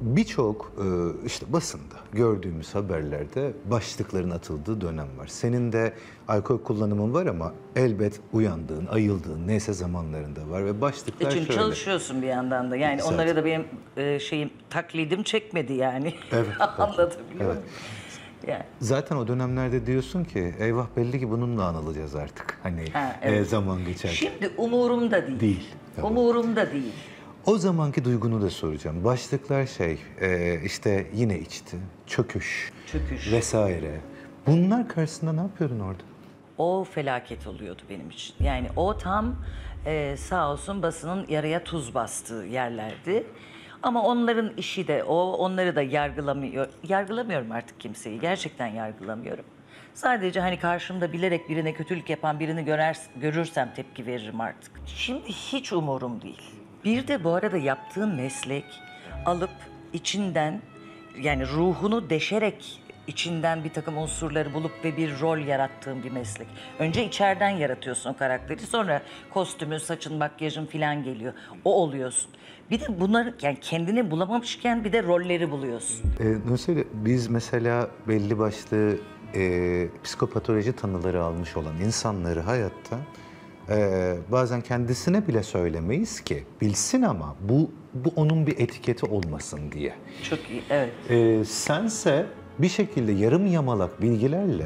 Birçok işte basında gördüğümüz haberlerde başlıkların atıldığı dönem var. Senin de alkol kullanımın var ama elbet uyandığın, ayıldığın neyse zamanlarında var ve başlıklar Çünkü şöyle. çalışıyorsun bir yandan da. Yani Zaten. onları da benim taklidim çekmedi yani. Evet. Anlatabiliyor muyum? Yani. Zaten o dönemlerde diyorsun ki eyvah belli ki bununla anılacağız artık. Hani Evet. zaman geçerken. Şimdi umurumda değil. Değil. Tamam. Umurumda değil. O zamanki duygunu da soracağım. Başlıklar işte yine içti, çöküş vesaire. Bunlar karşısında ne yapıyordun orada? O felaket oluyordu benim için. Yani o tam sağ olsun basının yaraya tuz bastığı yerlerdi. Ama onların işi de onları da yargılamıyor. Yargılamıyorum artık kimseyi. Gerçekten yargılamıyorum. Sadece hani karşımda bilerek birine kötülük yapan birini görürsem tepki veririm artık. Şimdi hiç umurum değil. Bir de bu arada yaptığın meslek alıp içinden yani ruhunu deşerek içinden bir takım unsurları bulup ve bir rol yarattığın bir meslek. Önce içeriden yaratıyorsun o karakteri, sonra kostümün, saçın, makyajın falan geliyor. O oluyorsun. Bir de bunları yani kendini bulamamışken bir de rolleri buluyorsun. Nursel, biz mesela belli başlı psikopatoloji tanıları almış olan insanları hayatta bazen kendisine bile söylemeyiz ki bilsin ama bu onun bir etiketi olmasın diye. Çok iyi, evet. Sense bir şekilde yarım yamalak bilgilerle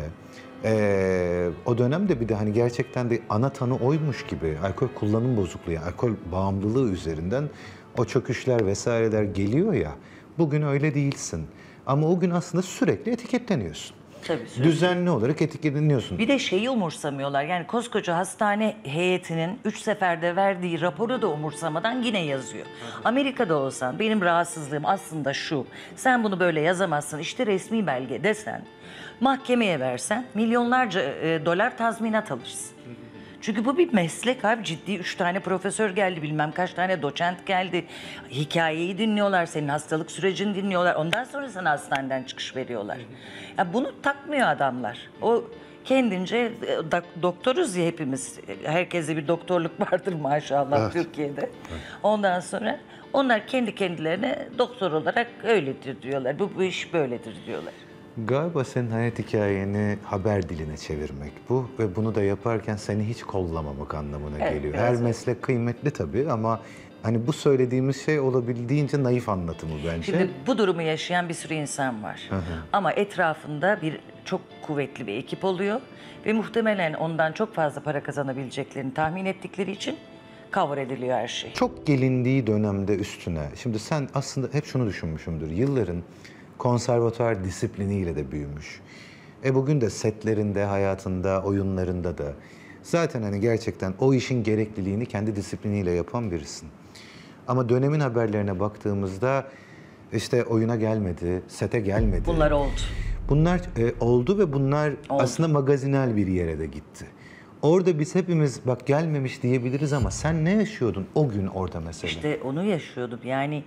o dönemde bir de hani gerçekten de ana tanı oymuş gibi alkol kullanım bozukluğu, yani alkol bağımlılığı üzerinden o çöküşler vesaireler geliyor ya, bugün öyle değilsin. Ama o gün aslında sürekli etiketleniyorsun. Tabii, sürekli. Düzenli olarak etiketleniyorsun. Bir de şeyi umursamıyorlar. Yani koskoca hastane heyetinin 3 seferde verdiği raporu da umursamadan yine yazıyor. Amerika'da olsan benim rahatsızlığım aslında şu. Sen bunu böyle yazamazsın. İşte resmi belge desen. Mahkemeye versen milyonlarca dolar tazminat alırsın. Çünkü bu bir meslek abi, ciddi 3 tane profesör geldi, bilmem kaç tane doçent geldi. Hikayeyi dinliyorlar, senin hastalık sürecini dinliyorlar. Ondan sonra sana hastaneden çıkış veriyorlar. Ya bunu takmıyor adamlar. O kendince doktoruz ya hepimiz. Herkese bir doktorluk vardır maşallah, Evet. Türkiye'de. Ondan sonra onlar kendi kendilerine doktor olarak öyledir diyorlar. Bu iş böyledir diyorlar. Galiba senin hayat hikayeni haber diline çevirmek bu ve bunu da yaparken seni hiç kollamamak anlamına Evet, geliyor. biraz Her öyle. meslek kıymetli tabii ama hani bu söylediğimiz şey olabildiğince naif anlatımı bence. Şimdi bu durumu yaşayan bir sürü insan var. Ama etrafında çok kuvvetli bir ekip oluyor ve muhtemelen ondan çok fazla para kazanabileceklerini tahmin ettikleri için cover ediliyor her şey. Çok gelindiği dönemde üstüne. Şimdi sen aslında hep şunu düşünmüşümdür. Yılların konservatuar disipliniyle de büyümüş. Bugün de setlerinde, hayatında, oyunlarında da zaten hani gerçekten o işin gerekliliğini kendi disipliniyle yapan birisin. Ama dönemin haberlerine baktığımızda işte oyuna gelmedi, sete gelmedi. Bunlar oldu. Bunlar oldu ve bunlar aslında magazinel bir yere de gitti. Orada biz hepimiz bak gelmemiş diyebiliriz ama sen ne yaşıyordun o gün orada mesela? İşte onu yaşıyordum. Yani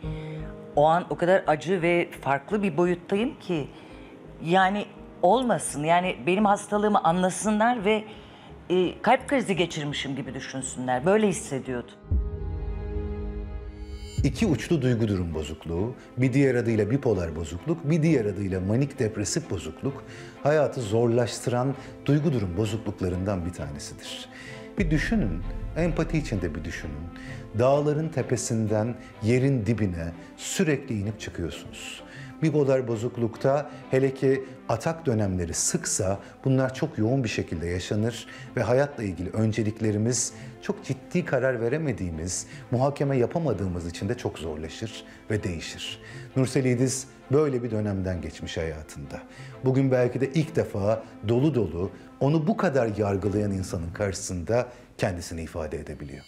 o an o kadar acı ve farklı bir boyuttayım ki yani olmasın. Yani benim hastalığımı anlasınlar ve kalp krizi geçirmişim gibi düşünsünler. Böyle hissediyordum. İki uçlu duygu durum bozukluğu, bir diğer adıyla bipolar bozukluk, bir diğer adıyla manik depresif bozukluk, hayatı zorlaştıran duygu durum bozukluklarından bir tanesidir. Bir düşünün, empati içinde bir düşünün. Dağların tepesinden yerin dibine sürekli inip çıkıyorsunuz. Bipolar bozuklukta hele ki atak dönemleri sıksa bunlar çok yoğun bir şekilde yaşanır ve hayatla ilgili önceliklerimiz çok ciddi karar veremediğimiz, muhakeme yapamadığımız için de çok zorlaşır ve değişir. Nursel İdiz böyle bir dönemden geçmiş hayatında. Bugün belki de ilk defa dolu dolu onu bu kadar yargılayan insanın karşısında kendisini ifade edebiliyor.